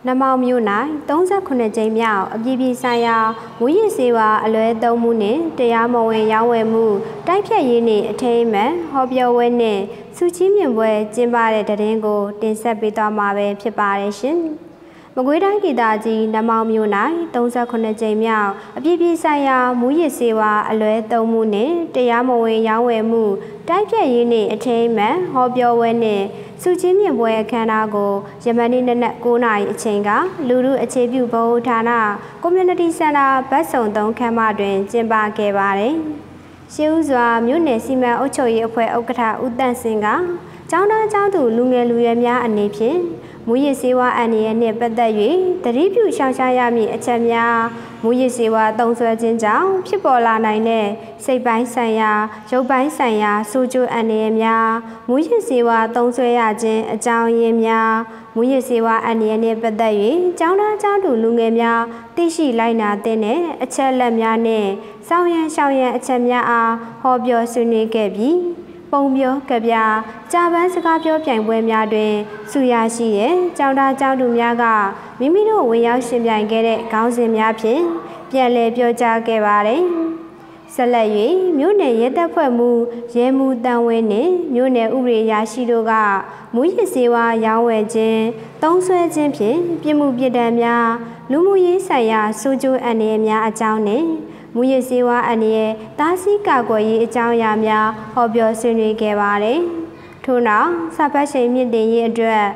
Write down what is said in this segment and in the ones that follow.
နမောင်မြို့၌39ကြိမ်မြောက်အပြည်ပြည်ဆိုင်ရာမူရစ်ဆေးဝါးအလွဲသုံးမှုနှင့်တရားမဝင်ရောင်းဝယ်မှုတိုက်ဖျက်ရေးနှင့်အထိမ်းအမှတ်ဟောပြောပွဲနှင့်ဆုချီးမြှင့်ပွဲကျင်းပတဲ့သတင်းကိုတင်ဆက်ပေးသွားမှာပဲဖြစ်ပါတယ်ရှင်။မကွေးတိုင်းဒေသကြီးနမောင်မြို့၌39ကြိမ်မြောက်အပြည်ပြည်ဆိုင်ရာမူရစ်ဆေးဝါးအလွဲသုံးမှုနှင့်တရားမဝင်ရောင်းဝယ်မှုတိုက်ဖျက်ရေးနှင့်အထိမ်းအမှတ်ဟောပြောပွဲနှင့်ဆုချီးမြှင့်ပွဲအခမ်းအနားကိုယမန်နေ့နနက်9:00 နာရီအချိန်ကလူထုအခြေပြုဗဟိုဌာန Community Center ဘတ်စုံ3ခန်းမတွင်ကျင်းပခဲ့ပါတယ်။ရှေးဦးစွာမြို့နယ်စီမံအုပ်ချုပ်ရေးအဖွဲ့ဥက္ကဋ္ဌဦးတန့်စင်ကကျောင်းသားကျောင်းသူလူငယ်လူရွယ်များအနေဖြင့်မူရစ်ဆေးဝါးအန္တရာယ်နှင့်ပတ်သက်၍သတိပြုရှောင်ရှားရမည့်အချက်များမူရစ်ဆေးဝါးသုံးစွဲခြင်းကြောင့်ဖြစ်ပေါ်လာနိုင်တဲ့စိတ်ပိုင်းဆိုင်ရာရုပ်ပိုင်းဆိုင်ရာဆိုးကျိုးအန္တရာယ်များမူရစ်ဆေးဝါးသုံးစွဲရခြင်းအကြောင်းရင်းများမူရစ်ဆေးဝါးအန္တရာယ်နှင့်ပတ်သက်၍ကျောင်းသားကျောင်းသူလူငယ်များသိရှိလိုက်နာတဲ့အချက်အလက်များနှင့်စောင့်ရန်ရှောင်ရန်အချက်များအားဟောပြောဆွေးနွေးခဲ့ပြီးပုံပြောကဗျာကြာပန်းစကားပြောပြိုင်ပွဲများတွင်ဆုရရှိတဲ့ကျောင်းသားကျောင်းသူများကမိမိတို့ဝင်ရောက်ရှင်ပြိုင်ခဲ့တဲ့ခေါင်းစဉ်များဖြင့်ပြန်လည်ပြောကြားခဲ့ပါတယ်။ဆက်လက်၍မြို့နယ်ရဲတပ်ဖွဲ့မှရဲမှူးတန်ဝင်းနှင့်မြို့နယ်ဥပဒေရာရှိတို့ကမူရစ်ဆေးဝါးရောင်းဝယ်ခြင်းသုံးစွဲခြင်းဖြင့်ပြစ်မှုပြစ်ဒဏ်များလူမှုရေးဆိုင်ရာဆိုးကျိုးအန္တရာယ်များအကြောင်းနှင့်မူရစ်ဆေးဝါးအန္တရာယ်တားဆီးကာကွယ်ရေးအကြောင်းအရာများဟောပြောဆွေးနွေးခဲ့ပါတယ်။ထို့နောက်စာပတ်ရှိန်မြင့်တင်ရေးအတွက်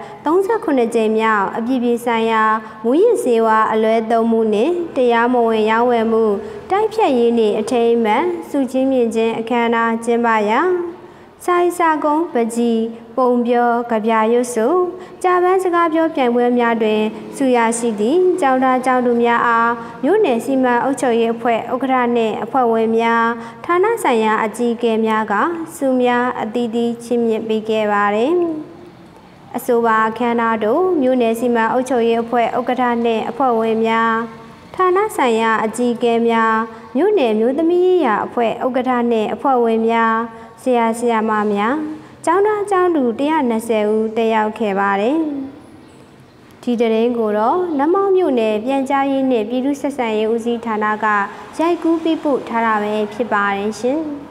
39ကြိမ်မြောက်အပြည်ပြည်ဆိုင်ရာမူရစ်ဆေးဝါးအလွဲသုံးမှုနှင့်တရားမဝင်ရောင်းဝယ်မှုတိုက်ဖျက်ရေးနှင့်အထိမ်းအမှတ်ဆုချီးမြှင့်ခြင်းအခမ်းအနားကျင်းပရာဆိုင်စာကုန်းပကြီးပုံပြောကဗျာရွတ်ဆိုကြာပန်းစကားပြောပြိုင်ပွဲများတွင်ဆုရရှိသည့်ကျောင်းသားကျောင်းသူများအားမြို့နယ်စီမံအုပ်ချုပ်ရေးအဖွဲ့ဥက္ကဋ္ဌနှင့်အဖွဲ့ဝင်များဌာနဆိုင်ရာအကြီးအကဲများကဆုများအသီးသီးချီးမြှင့်ပေးခဲ့ပါသည်။အဆိုပါအခမ်းအနားသို့မြို့နယ်စီမံအုပ်ချုပ်ရေးအဖွဲ့ဥက္ကဋ္ဌနှင့်အဖွဲ့ဝင်များဌာနဆိုင်ရာအကြီးအကဲများမြို့နယ်မျိုးသမီးရေးရာအဖွဲ့ဥက္ကဋ္ဌနှင့်အဖွဲ့ဝင်များဆရာဆရာမများကျောင်းသားကျောင်းသူ120ဦးတက်ရောက်ခဲ့ပါတယ်။ဒီသတင်းကိုတော့နမောင်မြို့နယ်ပြန်ကြားရေးနှင့်ပြည်သူ့ဆက်ဆံရေးဦးစီးဌာနကရိုက်ကူးပေးပို့ထားတာပဲဖြစ်ပါတယ်ရှင်။